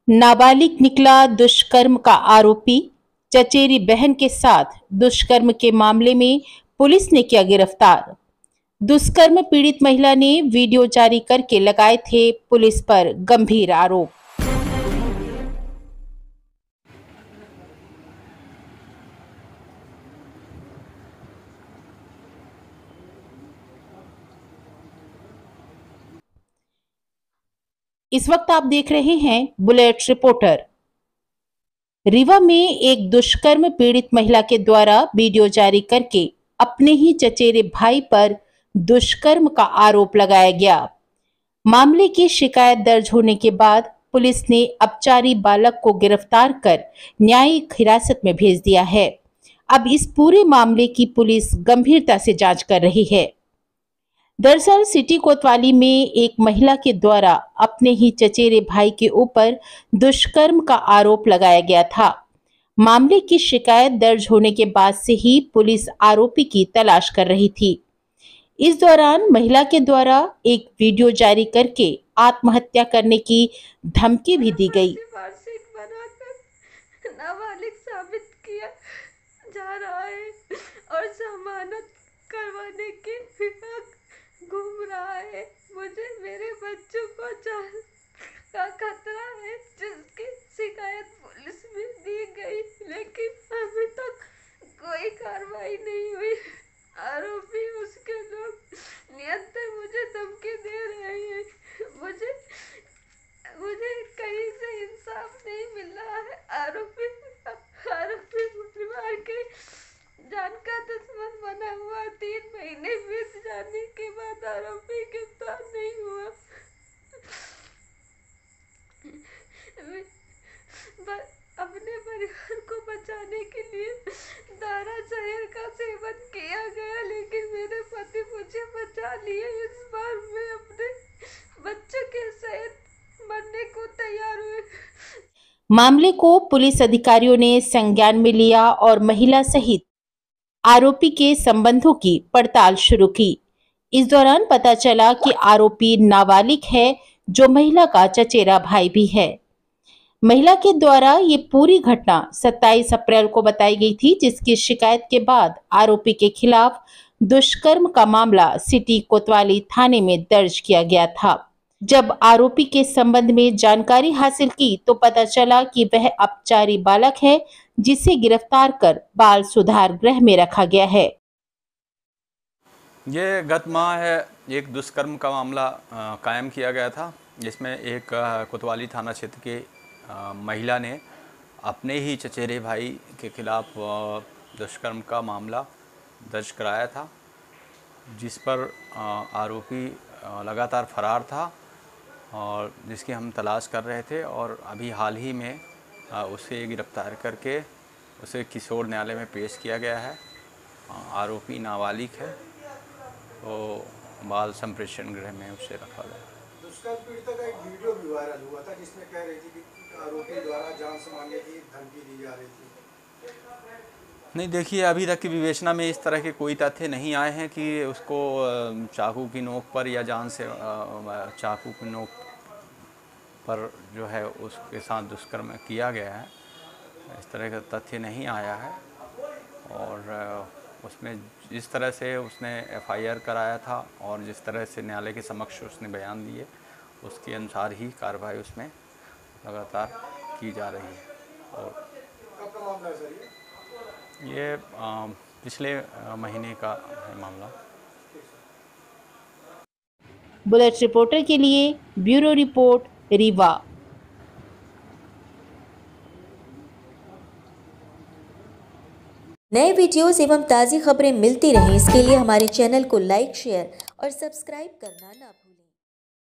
नाबालिग निकला दुष्कर्म का आरोपी। चचेरी बहन के साथ दुष्कर्म के मामले में पुलिस ने किया गिरफ्तार। दुष्कर्म पीड़ित महिला ने वीडियो जारी करके लगाए थे पुलिस पर गंभीर आरोप। इस वक्त आप देख रहे हैं बुलेट रिपोर्टर। रीवा में एक दुष्कर्म पीड़ित महिला के द्वारा वीडियो जारी करके अपने ही चचेरे भाई पर दुष्कर्म का आरोप लगाया गया। मामले की शिकायत दर्ज होने के बाद पुलिस ने अपचारी बालक को गिरफ्तार कर न्यायिक हिरासत में भेज दिया है। अब इस पूरे मामले की पुलिस गंभीरता से जांच कर रही है। दरअसल सिटी कोतवाली में एक महिला के द्वारा अपने ही चचेरे भाई के ऊपर दुष्कर्म का आरोप लगाया गया था। मामले की शिकायत दर्ज होने के बाद से ही पुलिस आरोपी की तलाश कर रही थी। इस दौरान महिला के द्वारा एक वीडियो जारी करके आत्महत्या करने की धमकी भी दी गई। नाबालिग साबित किया जा रहा है और जमानत करवाने के फिराक घूम रहा है। मुझे मेरे बच्चों को जान का खतरा है, जिसकी शिकायत पुलिस में दी गई, लेकिन अभी तक कोई कार्रवाई नहीं हुई। आरोपी उसके लोग निरंतर मुझे धमकी दे रहे हैं। मुझे कहीं से इंसाफ नहीं मिल रहा है। आरोपी परिवार के जान का दुश्मन बना हुआ। 3 महीने बीत जाने के बाद आरोपी गिरफ्तार नहीं हुआ। अपने परिवार को बचाने के लिए दारा जहर का सेवन किया गया, लेकिन मेरे पति मुझे बचा लिए। इस बार मैं अपने बच्चों के सहित मरने को तैयार हुए। मामले को पुलिस अधिकारियों ने संज्ञान में लिया और महिला सहित आरोपी के संबंधों की पड़ताल शुरू की। इस दौरान पता चला कि आरोपी नाबालिग है, जो महिला का चचेरा भाई भी है। महिला के द्वारा ये पूरी घटना 27 अप्रैल को बताई गई थी, जिसकी शिकायत के बाद आरोपी के खिलाफ दुष्कर्म का मामला सिटी कोतवाली थाने में दर्ज किया गया था। जब आरोपी के संबंध में जानकारी हासिल की तो पता चला कि वह अपचारी बालक है, जिसे गिरफ्तार कर बाल सुधार गृह में रखा गया है। ये गत माह है एक दुष्कर्म का मामला कायम किया गया था, जिसमें एक कोतवाली थाना क्षेत्र के महिला ने अपने ही चचेरे भाई के खिलाफ दुष्कर्म का मामला दर्ज कराया था, जिस पर आरोपी लगातार फरार था और जिसकी हम तलाश कर रहे थे। और अभी हाल ही में उसे गिरफ्तार करके उसे किशोर न्यायालय में पेश किया गया है। आरोपी नाबालिग है, तो बाल संप्रेषण गृह में उसे रखा गया। दुष्कर्म पीड़िता का एक वीडियो भी वायरल हुआ था, जिसमें कह रही थी कि आरोपी द्वारा जान से मारने की धमकी दी जा रही थी। नहीं, देखिए, अभी तक की विवेचना में इस तरह के कोई तथ्य नहीं आए हैं कि उसको चाकू की नोक पर या जान से चाकू की नोक पर जो है उसके साथ दुष्कर्म किया गया है। इस तरह का तथ्य नहीं आया है। और उसमें जिस तरह से उसने FIR कराया था और जिस तरह से न्यायालय के समक्ष उसने बयान दिए, उसके अनुसार ही कार्रवाई उसमें लगातार की जा रही है। और कब का मामला है सर ये पिछले महीने का है मामला। बुलेट रिपोर्टर के लिए ब्यूरो रिपोर्ट, रीवा। नए वीडियोस एवं ताज़ी खबरें मिलती रहें, इसके लिए हमारे चैनल को लाइक, शेयर और सब्सक्राइब करना ना भूलें।